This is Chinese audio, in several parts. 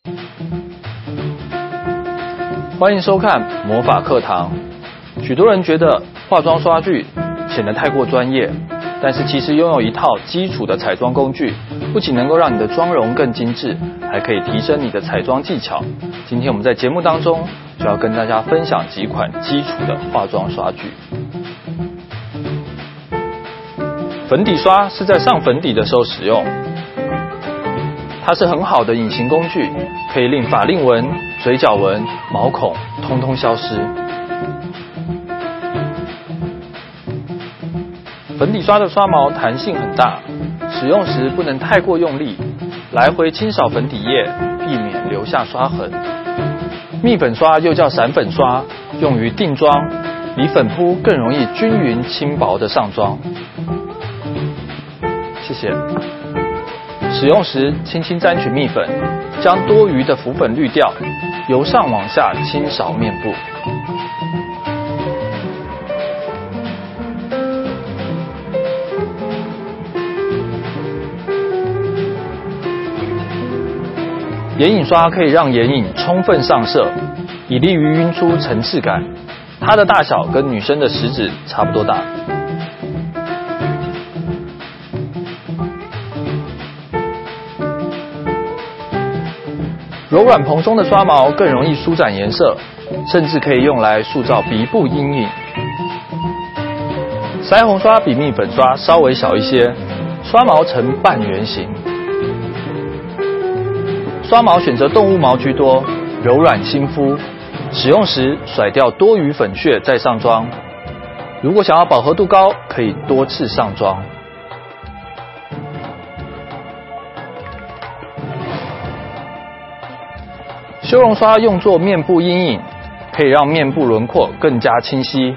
欢迎收看魔法课堂。许多人觉得化妆刷具显得太过专业，但是其实拥有一套基础的彩妆工具，不仅能够让你的妆容更精致，还可以提升你的彩妆技巧。今天我们在节目当中就要跟大家分享几款基础的化妆刷具。粉底刷是在上粉底的时候使用，它是很好的隐形工具，可以令法令纹、嘴角纹、毛孔通通消失。粉底刷的刷毛弹性很大，使用时不能太过用力，来回清扫粉底液，避免留下刷痕。蜜粉刷又叫散粉刷，用于定妆，比粉扑更容易均匀轻薄的上妆。谢谢。使用时轻轻沾取蜜粉，将多余的浮粉滤掉，由上往下清扫面部。眼影刷可以让眼影充分上色，以利于晕出层次感。它的大小跟女生的食指差不多大。柔软蓬松的刷毛更容易舒展颜色，甚至可以用来塑造鼻部阴影。腮红刷比蜜粉刷稍微小一些，刷毛呈半圆形。刷毛选择动物毛居多，柔软亲肤，使用时甩掉多余粉屑再上妆。如果想要饱和度高，可以多次上妆。修容刷用作面部阴影，可以让面部轮廓更加清晰。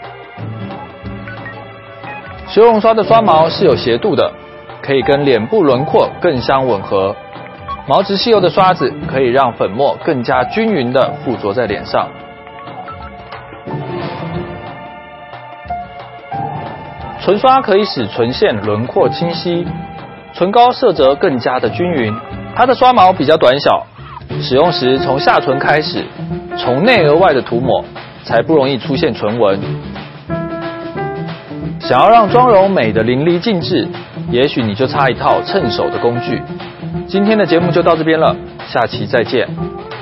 修容刷的刷毛是有斜度的，可以跟脸部轮廓更相吻合。毛质细幼的刷子可以让粉末更加均匀地附着在脸上。唇刷可以使唇线轮廓清晰，唇膏色泽更加的均匀。它的刷毛比较短小，使用时从下唇开始，从内而外的涂抹，才不容易出现唇纹。想要让妆容美得淋漓尽致，也许你就差一套趁手的工具。今天的节目就到这边了，下期再见。